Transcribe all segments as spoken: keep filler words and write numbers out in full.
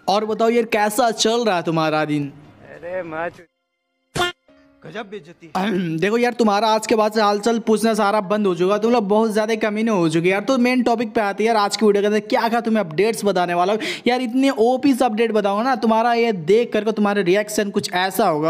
और बताओ यार कैसा चल रहा है तुम्हारा दिन? अरे माँ गजब बेइज्जती। देखो यार तुम्हारा आज के बाद से हालचाल पूछना सारा बंद हो चुका, तुम लोग बहुत ज्यादा कमीने हो चुके यार। तो मेन टॉपिक पे आते हैं यार आज की वीडियो के अंदर, क्या क्या तुम्हें अपडेट्स बताने वाला हूँ यार। इतने ओपी से अपडेट बताऊंगा ना, तुम्हारा ये देख करके तुम्हारा रिएक्शन कुछ ऐसा होगा।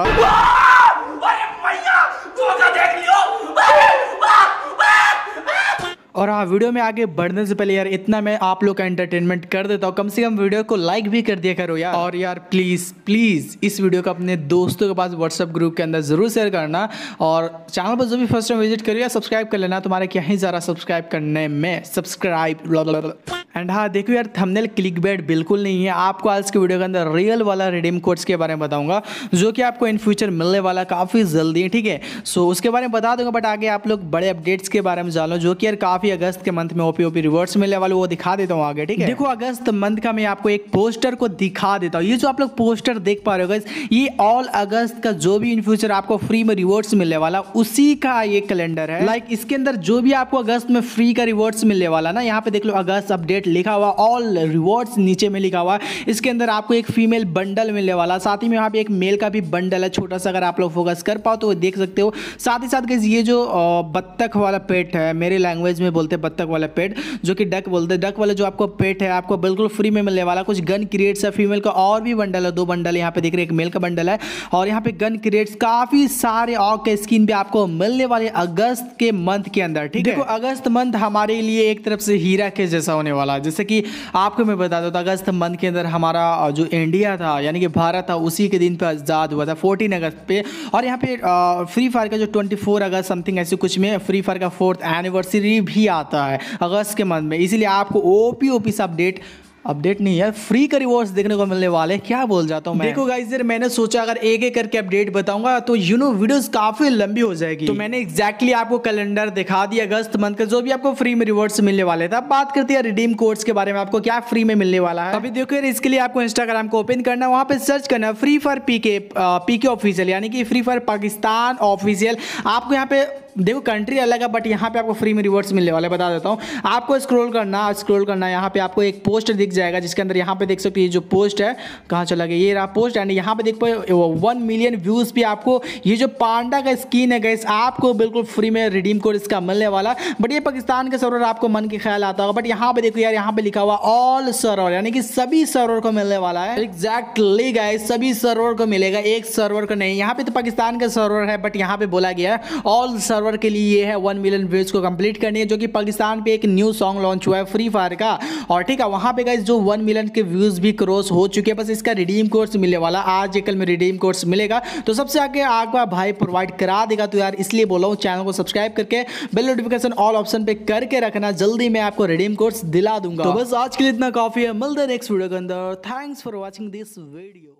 और हाँ, वीडियो में आगे बढ़ने से पहले यार इतना मैं आप लोग का एंटरटेनमेंट कर देता हूँ, कम से कम वीडियो को लाइक भी कर दिया करो यार। और यार प्लीज़ प्लीज़ इस वीडियो को अपने दोस्तों के पास व्हाट्सएप ग्रुप के अंदर ज़रूर शेयर करना। और चैनल पर जो भी फर्स्ट टाइम विजिट करिए यार सब्सक्राइब कर लेना, तुम्हारे क्या ही ज़रा सब्सक्राइब करने में सब्सक्राइब। एंड हाँ देखो यार, थंबनेल क्लिकबेट बिल्कुल नहीं है। आपको आज के वीडियो के अंदर रियल वाला रिडीम कोड्स के बारे में बताऊंगा, जो कि आपको इन फ्यूचर मिलने वाला काफ़ी जल्दी है, ठीक है। सो उसके बारे में बता दूंगा, बट आगे आप लोग बड़े अपडेट्स के बारे में जान लो, जो कि यार काफ़ी अगस्त के मंथ में ओपी ओपी रिवर्स मिलने वाले, वो दिखा देता हूँ आगे, ठीक है। देखो अगस्त मंथ का मैं आपको एक पोस्टर को दिखा देता हूँ। ये जो आप लोग पोस्टर देख पा रहे हो गाइस, ये ऑल अगस्त का जो भी इन फ्यूचर आपको फ्री में रिवॉर्ड्स मिलने वाला उसी का ये कैलेंडर है। लाइक इसके अंदर जो भी आपको अगस्त में फ्री का रिवॉर्ड्स मिलने वाला ना, यहाँ पे देख लो अगस्त अपडेट लिखा हुआ, ऑल रिवॉर्ड्स नीचे में लिखा हुआ। इसके अंदर आपको एक फीमेल बंडल मिलने वाला, साथ ही में यहाँ पे एक मेल का भी बंडल है छोटा सा, अगर आप लोग फोकस कर पाओ तो देख सकते हो। साथ ही साथ गाइस ये जो बत्तख वाला पेट है, मेरे लैंग्वेज में बोलते हैं बत्तख वाला पेट, जो कि डक बोलते हैं, डक वाला जो आपको पेट है आपको बिल्कुल फ्री में मिलने वाला। कुछ गन क्रिएट्स है फीमेल का, और भी बंडल है, दो बंडल यहाँ पे देख रहे हैं, एक मेल का बंडल है और यहाँ पे गन क्रिएट्स काफी सारे ऑग के स्किन भी आपको मिलने वाले अगस्त के मंथ के अंदर, ठीक है। देखो अगस्त मंथ हमारे लिए एक तरफ से हीरा के जैसा होने वाला, जैसे कि आपको मैं बता दूं अगस्त मंथ के अंदर हमारा जो इंडिया था यानी कि भारत था, उसी के दिन पे आज़ाद हुआ था चौदह अगस्त पे। और यहाँ पे फ्री फायर का जो चौबीस अगस्त समथिंग ऐसे कुछ में फ्री फायर का फोर्थ एनिवर्सरी भी आता है अगस्त के मंथ में, इसीलिए आपको ओपी ओपी से अपडेट अपडेट नहीं है, फ्री का रिवॉर्ड्स देखने को मिलने वाले। क्या बोल जाता हूँ मैं। देखो गाइस यार, मैंने सोचा अगर एक एक करके अपडेट बताऊंगा तो यू नो वीडियोस काफी लंबी हो जाएगी, तो मैंने एग्जैक्टली आपको कैलेंडर दिखा दिया अगस्त मंथ का, जो भी आपको फ्री में रिवॉर्ड्स मिलने वाले थे। अब बात करते हैं रिडीम कोड्स के बारे में, आपको क्या फ्री में मिलने वाला है। अभी देखो यार, इसके लिए आपको इंस्टाग्राम को ओपन करना है, वहां पे सर्च करना है Free Fire PK PK official, यानी कि फ्री फायर पाकिस्तान ऑफिशियल। आपको यहाँ पे देखो कंट्री अलग है, बट यहाँ पे आपको फ्री में रिवॉर्ड्स मिलने वाले, बता देता हूँ। आपको स्क्रॉल करना स्क्रॉल करना यहाँ पे आपको एक पोस्ट दिख जाएगा, जिसके अंदर यहाँ पे देख सकते हो ये जो पोस्ट है, कहाँ चला गया, ये रहा पोस्ट। एंड यहाँ पे देख पाए वन मिलियन व्यूज पे आपको ये जो पांडा का स्किन है गाइस, आपको बिल्कुल फ्री में रिडीम कोड इसका मिलने वाला। बट ये पाकिस्तान के सर्वर आपको मन के ख्याल आता होगा, बट यहाँ पे देखो यार, यहाँ पे लिखा हुआ ऑल सर्वर, यानी कि सभी सर्वर को मिलने वाला है। एग्जैक्टली गाइस, सभी सर्वर को मिलेगा, एक सर्वर को नहीं। यहाँ पे तो पाकिस्तान का सर्वर है, बट यहाँ पे बोला गया है ऑल सर्वर के लिए ये है वन मिलियन व्यूज को कंप्लीट करनी है, जो कि पाकिस्तान पे एक न्यू सॉन्ग लॉन्च हुआ है फ्री फायर का। और ठीक है, वहां पे गाइस जो वन मिलियन के व्यूज भी क्रॉस हो चुके हैं, बस इसका रिडीम कोड्स मिलने वाला, आज या कल में रिडीम कोड्स मिलेगा, तो सबसे आगे आपका भाई प्रोवाइड करा देगा। तो यार इसलिए बोला हूं, चैनल को सब्सक्राइब करके बेल नोटिफिकेशन ऑल ऑप्शन पे करके रखना, जल्दी मैं आपको रिडीम कोड्स दिला दूंगा। तो बस आज के लिए इतना काफी है, मिलते हैं नेक्स्ट वीडियो के अंदर। Thanks for watching this video.